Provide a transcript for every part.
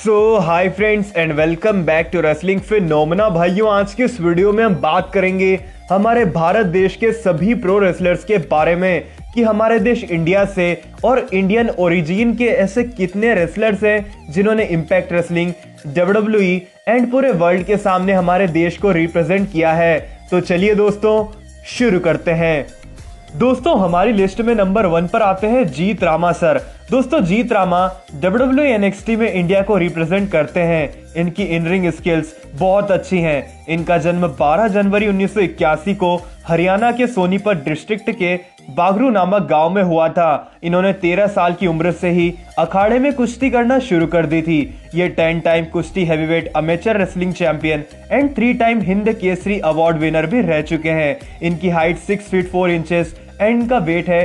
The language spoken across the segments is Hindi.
Hi friends and welcome back to wrestling phenomena. भाइयों, आज के इस वीडियो में हम बात करेंगे हमारे भारत देश के सभी प्रो रेसलर्स के बारे में कि हमारे देश इंडिया से और इंडियन ओरिजिन के ऐसे कितने रेसलर्स हैं जिन्होंने इंपैक्ट रेसलिंग, WWE एंड पूरे वर्ल्ड के सामने हमारे देश को रिप्रेजेंट किया है। तो चलिए दोस्तों शुरू करते हैं। दोस्तों, हमारी लिस्ट में नंबर 1 पर आते हैं जीत रामा सर। दोस्तों, जीत रामा WWE NXT में इंडिया को रिप्रेजेंट करते हैं। इनकी इन रिंग स्किल्स बहुत अच्छी हैं। इनका जन्म 12 जनवरी 1981 को हरियाणा के सोनीपत डिस्ट्रिक्ट के बागरू नामक गांव में हुआ था। इन्होंने 13 साल की उम्र से ही अखाड़े में कुश्ती करना शुरू कर दी थी। ये 10 टाइम कुश्ती heavyweight amateur wrestling champion and 3 time Hind Kesari award winner भी रह चुके हैं। इनकी हाइट 6 फीट 4 इंचेस एंड इनका वेट है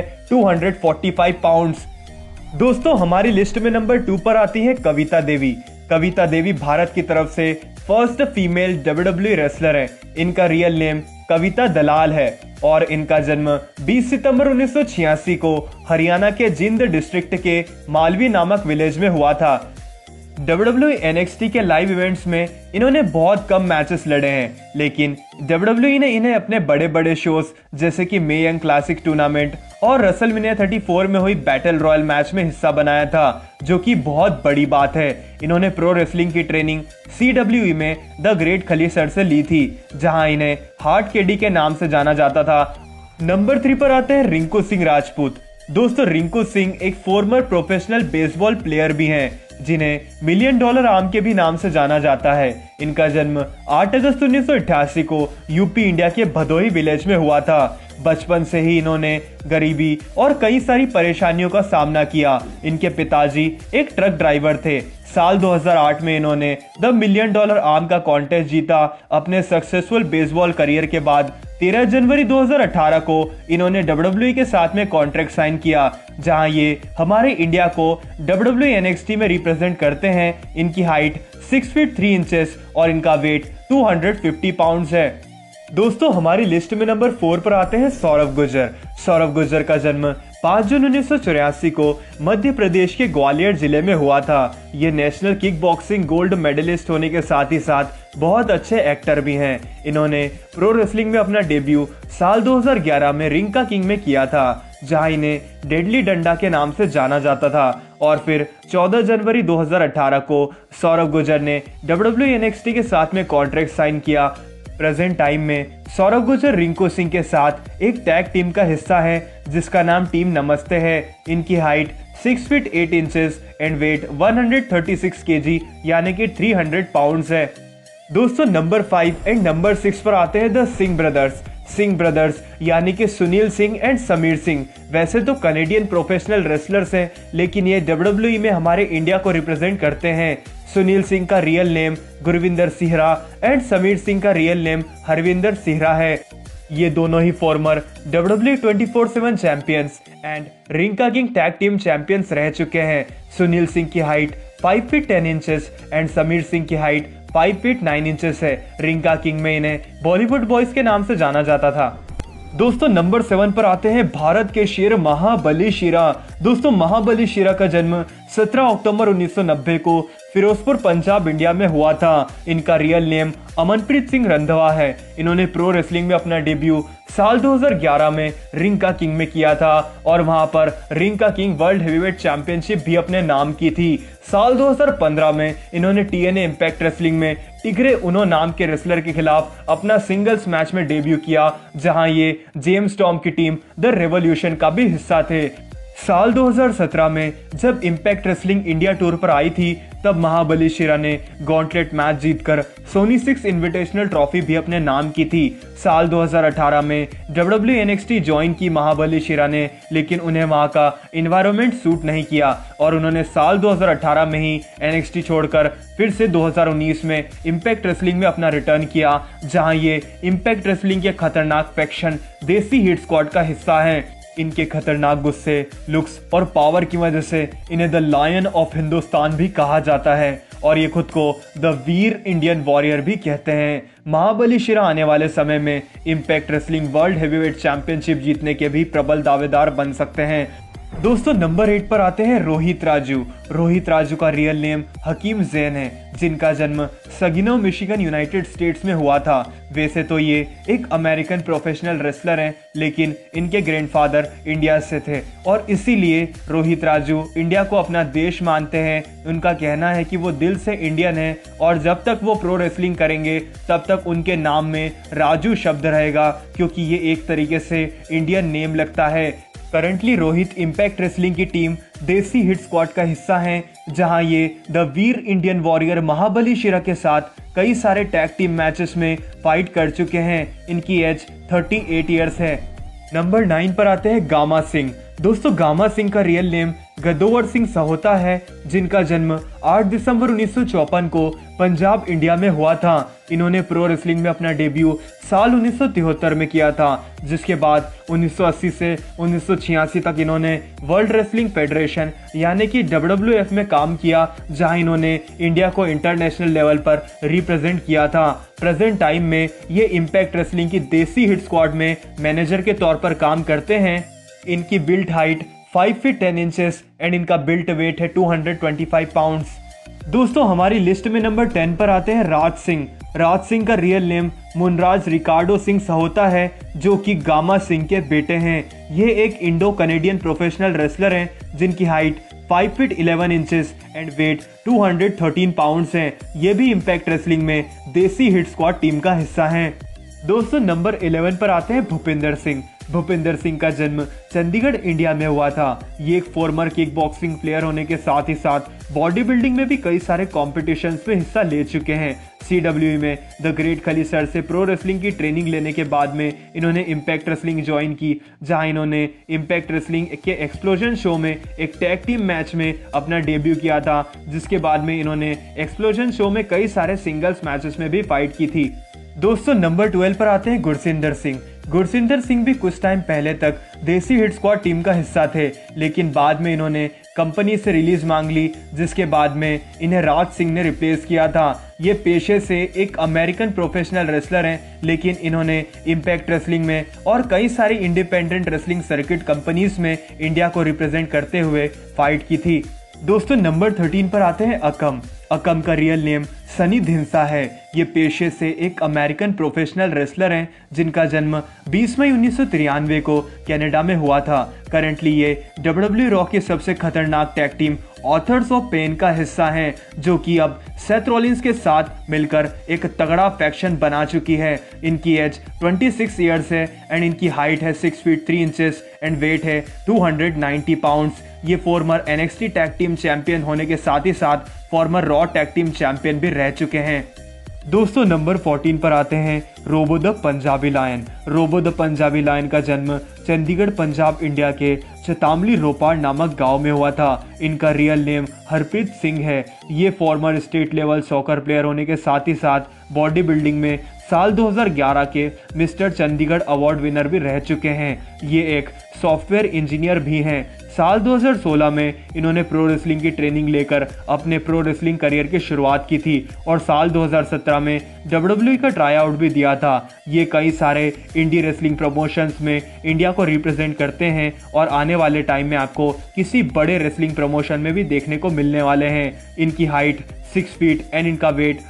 245 पाउंड्स। दोस्तों, हमारी लिस्ट में नंबर 2 पर आती है कविता देवी। कविता देवी भारत की तरफ से फर्स्ट फीमेल WWE रेसलर है। इनका रियल नेम कविता दलाल है और इनका जन्म 20 सितंबर 1986 को हरियाणा के जिंद डिस्ट्रिक्ट के मालवी नामक विलेज में हुआ था। WWE NXT के लाइव इवेंट्स में इन्होंने बहुत कम मैचेस लड़े हैं, लेकिन WWE ने इन्हें अपने बड़े बड़े शोज जैसे कि मे यंग क्लासिक टूर्नामेंट और रेसलमेनिया 34 में हुई बैटल रॉयल मैच में हिस्सा बनाया था, जो कि बहुत बड़ी बात है। इन्होंने प्रो रेसलिंग की ट्रेनिंग CWE में द ग्रेट खली सर से ली थी, जहां इन्हें हार्ट केडी के नाम से जाना जाता था। नंबर 3 पर आते हैं रिंकू सिंह राजपूत। दोस्तों, रिंकू सिंह एक फॉर्मर प्रोफेशनल बेसबॉल प्लेयर भी हैं, जिन्हें $1 मिलियन आर्म के भी नाम से जाना जाता है। इनका जन्म 8 अगस्त 1988 को यूपी इंडिया के भदोही विलेज में हुआ था। बचपन से ही इन्होंने गरीबी और कई सारी परेशानियों का सामना किया। इनके पिताजी एक ट्रक ड्राइवर थे। साल 2008 में इन्होंने द $1 मिलियन आर्म का कॉन्टेस्ट जीता। अपने सक्सेसफुल बेसबॉल करियर के बाद 13 जनवरी 2018 को इन्होंने WWE के साथ में कॉन्ट्रैक्ट साइन किया, जहां ये हमारे इंडिया को WWE NXT में रिप्रेजेंट करते हैं। इनकी हाइट 6 फीट 3 इंचेस और इनका वेट 250 पाउंड्स है। दोस्तों, हमारी लिस्ट में नंबर 4 पर आते हैं सौरभ गुर्जर। सौरभ गुर्जर का जन्म 5 जून 1984 को मध्य प्रदेश के ग्वालियर जिले में हुआ था। ये national kick boxing gold medallist होने के साथ ही साथ बहुत अच्छे एक्टर भी हैं। इन्होंने प्रो रेसलिंग में अपना डेब्यू साल 2011 में रिंग का किंग में किया था, जहां इन्हें डेडली डंडा के नाम से जाना जाता था। और फिर 14 जनवरी 2018 को सौरभ गुर्जर ने WWE NXT के साथ में कॉन्ट्रैक्ट साइन किया। प्रेजेंट टाइम में सौरभ गुर्जर रिंकू सिंह के साथ एक टैग टीम का हिस्सा है, जिसका नाम टीम नमस्ते है। इनकी height 6 feet 8 inches and weight 136 kg यानी कि 300 पाउंड्स है। दोस्तों, नंबर 5 एंड नंबर 6 पर आते हैं the Singh brothers. Singh brothers यानी कि सुनील सिंह एंड समीर सिंह वैसे तो कनेडियन प्रोफेशनल रेसलर्स हैं, लेकिन ये WWE में हमारे इंडिया को रिप्रेजेंट करते हैं। सुनील सिंह का real name Gurvinder Sihra and Sameer Singh का रियल नेम हरविंदर सिहरा है। ये दोनों ही former WWE 24/7 champions and ring का किंग टैग टीम चैंपियंस रह चुके हैं। सुनील सिंह की height 5 feet 10 inches and Sameer Singh की हाइट 5 फीट 9 इंचेस है। रिंग का किंग में इन्हें बॉलीवुड बॉयज के नाम से जाना जाता था। दोस्तों, नंबर 7 पर आते हैं भारत के शेर महाबली शिरा। दोस्तों, महाबली शिरा का जन्म 17 अक्टूबर 1990 को फिरोजपुर पंजाब इंडिया में हुआ था। इनका रियल नेम अमनप्रीत सिंह रंधवा है। इन्होंने प्रो रेसलिंग में अपना डेब्यू साल 2011 में रिंग का किंग में किया था और वहां पर रिंग का किंग वर्ल्ड हेवीवेट चैंपियनशिप भी अपने नाम की थी। साल 2015 में इन्होंने TNA इंपैक्ट रेसलिंग में टिग्रे उनो नाम के रेसलर के खिलाफ अपना सिंगल्स मैच में डेब्यू किया, जहां ये जेम्स टॉम की टीम द रेवोल्यूशन का भी हिस्सा थे। साल 2017 में जब इंपैक्ट रेसलिंग इंडिया टूर पर आई थी, तब महाबली शिरा ने गॉन्टलेट मैच जीतकर सोनी 6 इन्विटेशनल ट्रॉफी भी अपने नाम की थी। साल 2018 में WWE NXT ज्वाइन की महाबली शिरा ने, लेकिन उन्हें वहां का इन्वायरमेंट सूट नहीं किया और उन्होंने साल 2018 में ही NXT छोड़कर फिर से 2019 में इंपैक्ट रेसलिंग में अपना रिटर्न किया, जहां ये इंपैक्ट रेसलिंग के खतरनाक फैक्शन देसी हिट स्क्वाड का हिस्सा हैं। इनके खतरनाक गुस्से, लुक्स और पावर की वजह से इन्हें द लायन ऑफ हिंदुस्तान भी कहा जाता है और ये खुद को द वीर इंडियन वॉरियर भी कहते हैं। महाबली शिरा आने वाले समय में impact wrestling world heavyweight championship जीतने के भी प्रबल दावेदार बन सकते हैं। दोस्तों नंबर 8 पर आते हैं रोहित राजू। रोहित राजू का रियल नेम हकीम जैन है, जिनका जन्म सगिनो मिशिगन यूनाइटेड स्टेट्स में हुआ था। वैसे तो ये एक अमेरिकन प्रोफेशनल रेसलर हैं, लेकिन इनके ग्रैंडफादर इंडिया से थे और इसीलिए रोहित राजू इंडिया को अपना देश मानते हैं। उनका कहना है कि वो दिल से इंडियन है और जब तक वो प्रो रेसलिंग करेंगे तब तक उनके नाम में राजू शब्द रहेगा, क्योंकि ये एक तरीके से इंडियन नेम लगता है। करंटली रोहित इम्पैक्ट रेसलिंग की टीम देसी हिट स्क्वाड का हिस्सा हैं, जहां ये the Veer Indian warrior Mahabali Shera के साथ कई सारे टैग टीम मैचेस में फाइट कर चुके हैं। इनकी एज 38 इयर्स है। नंबर 9 पर आते हैं गामा सिंह। दोस्तों गामा सिंह का रियल नेम गदोवर सिंह सहोता है, जिनका जन्म 8 दिसंबर 1954 को पंजाब इंडिया में हुआ था। इन्होंने प्रो रेसलिंग में अपना डेब्यू साल 1973 में किया था, जिसके बाद 1980 से 1986 तक इन्होंने वर्ल्ड रेसलिंग फेडरेशन यानी कि WWF में काम किया, जहां इन्होंने इंडिया को इंटरनेशनल लेवल पर रिप्रेजेंट किया था। प्रेजेंट टाइम में ये इम्पैक्ट रेसलिंग की देसी हिट स्क्वाड में मैनेजर के तौर पर काम करते हैं। इनकी built height 5 feet 10 inches and इनका बिल्ट वेट है 225 पाउंड्स। दोस्तों हमारी लिस्ट में नंबर 10 पर आते हैं राज सिंह। राज सिंह का real name Munraj Ricardo Singh Sahota है, जो कि गामा सिंह के बेटे हैं। ये एक इंडो कनेडियन प्रोफेशनल रेसलर हैं, जिनकी height 5 feet 11 inches and weight 213 pounds हैं। ये भी इम्पैक्ट रेसलिंग में देसी हिट स्क्वाड टीम का हिस्सा हैं। दोस्तों नंबर 11 पर आते हैं भूपिंदर सिंह। भूपिंदर सिंह का जन्म चंडीगढ़ इंडिया में हुआ था। ये एक फॉर्मर किक बॉक्सिंग प्लेयर होने के साथ ही साथ बॉडी बिल्डिंग में भी कई सारे कॉम्पिटिशन्स में हिस्सा ले चुके हैं। CWE में द ग्रेट खली सर से प्रो रेसलिंग की ट्रेनिंग लेने के बाद में इन्होंने इम्पैक्ट रेसलिंग ज्वाइन की, जहां इन्होंने इम्पैक्ट रेसलिंग के एक्सप्लोजन शो में एक टैग टीम मैच में अपना डेब्यू किया था, जिसके बाद में इन्होंने एक्सप्लोजन शो में कई सारे सिंगल्स मैचेस में भी फाइट की थी। दोस्तों नंबर 12 पर आते हैं गुरसिंदर सिंह। गुरसिंदर सिंह भी कुछ टाइम पहले तक देसी हिट स्क्वाड टीम का हिस्सा थे, लेकिन बाद में इन्होंने कंपनी से रिलीज मांग ली, जिसके बाद में इन्हें राज सिंह ने रिप्लेस किया था। ये पेशे से एक अमेरिकन प्रोफेशनल रेसलर हैं, लेकिन इन्होंने इम्पैक्ट रेसलिंग में और कई सारी इंडिपेंडेंट रेसलिंग सर्किट कंपनीज में इंडिया को रिप्रेजेंट करते हुए फाइट की थी। दोस्तों नंबर 13 पर आते हैं अकम। अकम का रियल नेम सनी धिंसा है। ये पेशे से एक अमेरिकन प्रोफेशनल रेसलर हैं, जिनका जन्म 20 मई 1993 को कनाडा में हुआ था। करंटली ये WWE रॉ की सबसे खतरनाक tag team Authors of Pain का हिस्सा हैं, जो कि अब सेथ रॉलिंस के साथ मिलकर एक तगड़ा फैक्शन बना चुकी है। इनकी एज 26 इयर्स है एंड इनकी हाइट है 6 फीट 3 इंचेस एंड वेट है 290 पाउंड्स। ये former NXT tag team champion होने के साथ ही साथ former Raw tag team champion भी रह चुके हैं। दोस्तों नंबर 14 पर आते हैं Robo the Punjabi Lion. Robo the Punjabi Lion का जन्म चंडीगढ़ पंजाब इंडिया के चतामली रोपाड़ नामक गांव में हुआ था। इनका रियल नेम हरप्रीत सिंह है। ये former state level soccer player होने के साथ ही साथ बॉडी बिल्डिंग में साल 2011 के मिस्टर चंडीगढ़ अवार्ड विनर भी रह चुके हैं। ये एक सॉफ्टवेयर इंजीनियर भी हैं। साल 2016 में इन्होंने प्रो रेसलिंग की ट्रेनिंग लेकर अपने प्रो रेसलिंग करियर की शुरुआत की थी और साल 2017 में WWE का ट्राई आउट भी दिया था। ये कई सारे इंडी रेसलिंग प्रमोशंस में इंडिया को रिप्रेजेंट करते हैं और आने वाले टाइम में आपको किसी बड़े रेसलिंग प्रमोशन में भी देखने को मिलने वाले हैं। इनकी हाइट 6 फीट एंड इनका वेट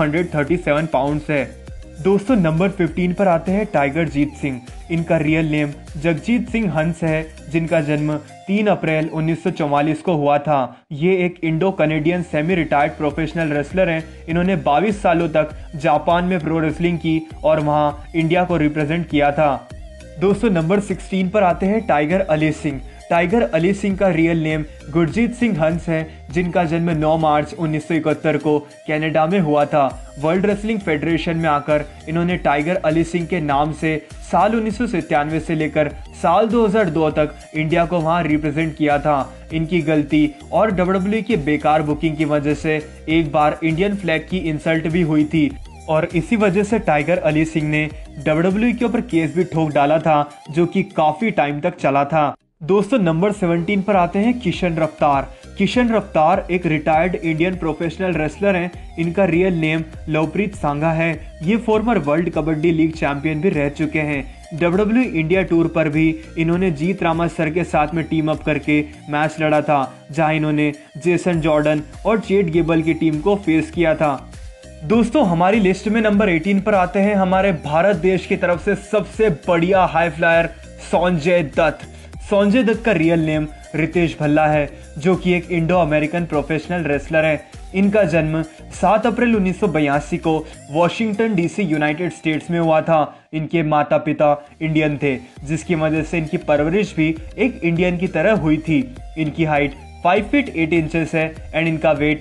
237 पाउंड्स है। दोस्तों नंबर 15 पर आते हैं टाइगर जीत सिंह। इनका रियल नेम जगजीत सिंह हंस है, जिनका जन्म 3 अप्रैल 1944 को हुआ था। ये एक Indo Canadian semi retired professional wrestler हैं। इन्होंने 22 सालों तक जापान में प्रो रेसलिंग की और वहां इंडिया को रिप्रेजेंट किया था। दोस्तों नंबर 16 पर आते हैं टाइगर अली सिंह। टाइगर अली सिंह का रियल नेम गुरजीत सिंह हंस है, जिनका जन्म 9 मार्च 1971 को कनाडा में हुआ था। वर्ल्ड रेसलिंग फेडरेशन में आकर इन्होंने टाइगर अली सिंह के नाम से साल 1997 से लेकर साल 2002 तक इंडिया को वहां रिप्रेजेंट किया था। इनकी गलती और WWE की बेकार बुकिंग की वजह से एक बार इंडियन फ्लैग की इंसल्ट भी हुई थी और इसी वजह से टाइगर अली सिंह ने WWE के ऊपर केस भी ठोक डाला था, जो कि काफी टाइम तक चला था। दोस्तों नंबर 17 पर आते हैं किशन रफ्तार। किशन रफ्तार एक रिटायर्ड इंडियन प्रोफेशनल रेसलर हैं। इनका रियल नेम लवप्रीत सांघा है। ये former world kabaddi league champion भी रह चुके हैं। WWE इंडिया टूर पर भी इन्होंने जीत रामा सर के साथ में टीम अप करके मैच लड़ा था, जहां इन्होंने जेसन जॉर्डन और चेट गेबल की टीम को फेस किया था। दोस्तों हमारी लिस्ट में नंबर 18 पर आते हैं हमारे भारत देश की तरफ से सबसे बढ़िया हाई फ्लायर संजय दत्त। संजय दत्त का रियल नेम रितेश भल्ला है, जो कि एक इंडो अमेरिकन प्रोफेशनल रेसलर है। इनका जन्म 7 अप्रैल 1982 को वॉशिंगटन डीसी यूनाइटेड स्टेट्स में हुआ था। इनके माता पिता इंडियन थे, जिसकी वजह से इनकी परवरिश भी एक इंडियन की तरह हुई थी। इनकी हाइट 5 फीट 8 इंचेस है एंड इनका वेट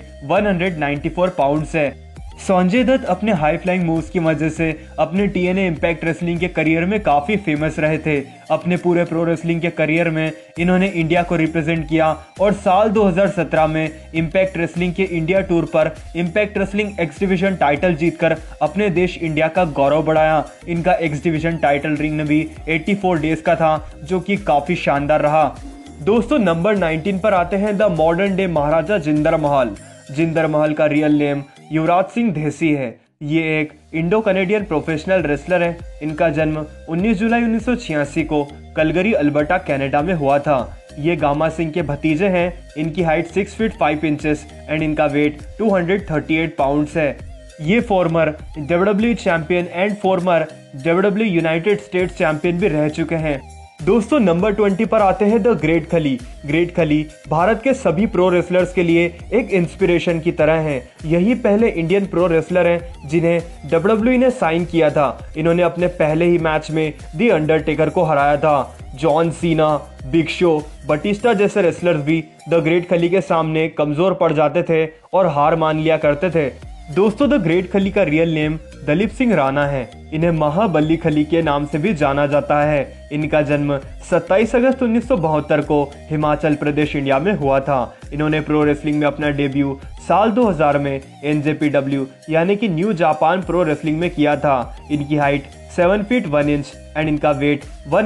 194 पाउंड्स है। संजय दत्त अपने हाई फ्लाइंग मूव्स की वजह से अपने TNA इम्पैक्ट रेसलिंग के करियर में काफ़ी फेमस रहे थे। अपने पूरे प्रो रेसलिंग के करियर में इन्होंने इंडिया को रिप्रेजेंट किया और साल 2017 में इम्पैक्ट रेसलिंग के इंडिया टूर पर Impact Wrestling X division title जीतकर अपने देश इंडिया का गौरव बढ़ाया। इनका एक्स डिविजन टाइटल रिंग में भी 84 डेज का था, जो कि काफ़ी शानदार रहा। दोस्तों नंबर 19 पर आते हैं the modern day Maharaja Jinder Mahal. Jinder Mahal का रियल नेम युवराज सिंह धेसी है। ये एक इंडो कनेडियन प्रोफेशनल रेसलर है। इनका जन्म 19 जुलाई 1986 को कलगरी अल्बर्टा कनाडा में हुआ था। ये गामा सिंह के भतीजे हैं। इनकी हाइट 6 फीट 5 इंचेस एंड इनका वेट 238 पाउंड्स है। ये फॉर्मर WWE चैंपियन and former WWE United States champion भी रह चुके हैं। दोस्तों नंबर 20 पर आते हैं द ग्रेट खली। ग्रेट खली भारत के सभी प्रो रेसलर्स के लिए एक इंस्पिरेशन की तरह हैं। यही पहले इंडियन प्रो रेसलर हैं जिन्हें WWE ने साइन किया था। इन्होंने अपने पहले ही मैच में द अंडरटेकर को हराया था। John Cena, Big Show, Batista जैसे रेसलर्स भी द ग्रेट खली के सामने कमजोर पड़ जाते थे और हार मान लिया करते थे। दोस्तों द ग्रेट खली का रियल नेम दलीप सिंह राणा है। इन्हें महाबली खली के नाम से भी जाना जाता है। इनका जन्म 27 अगस्त 1972 को हिमाचल प्रदेश इंडिया में हुआ था। इन्होंने प्रो रेसलिंग में अपना डेब्यू साल 2000 में NJPW यानी कि न्यू जापान प्रो रेसलिंग में किया था। इनकी हाइट 7 फीट 1 इंच एंड इनका वेट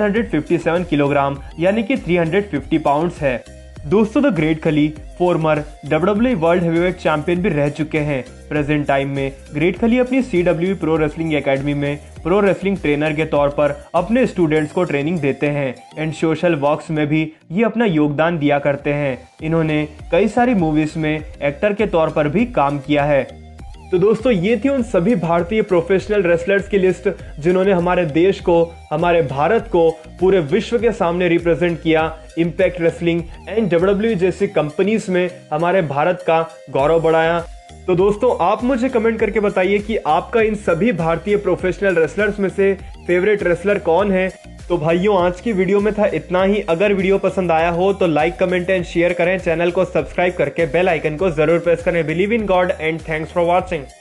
157 किलोग्राम यानी कि 350 पाउंड्स है। दोस्तों the great Khali former WWE world heavyweight champion भी रह चुके हैं। प्रेजेंट टाइम में ग्रेट खली अपनी CWE प्रो रेसलिंग एकेडमी में प्रो रेसलिंग ट्रेनर के तौर पर अपने स्टूडेंट्स को ट्रेनिंग देते हैं एंड सोशल वर्क्स में भी ये अपना योगदान दिया करते हैं। इन्होंने कई सारी मूवीज में एक्टर के तौर पर भी काम किया है। तो दोस्तों ये थी उन सभी भारतीय प्रोफेशनल रेसलर्स की लिस्ट जिन्होंने हमारे देश को, हमारे भारत को पूरे विश्व के सामने रिप्रेजेंट किया। इम्पैक्ट रेसलिंग एंड WWE जैसी कंपनीज में हमारे भारत का गौरव बढ़ाया। तो दोस्तों आप मुझे कमेंट करके बताइए कि आपका इन सभी भारतीय प्रोफेशनल रेसलर्स में से फेवरेट रेसलर कौन है। तो भाइयों आज की वीडियो में था इतना ही। अगर वीडियो पसंद आया हो तो लाइक, कमेंट एंड शेयर करें। चैनल को सब्सक्राइब करके बेल आइकन को जरूर प्रेस करें। Believe in God and thanks for watching.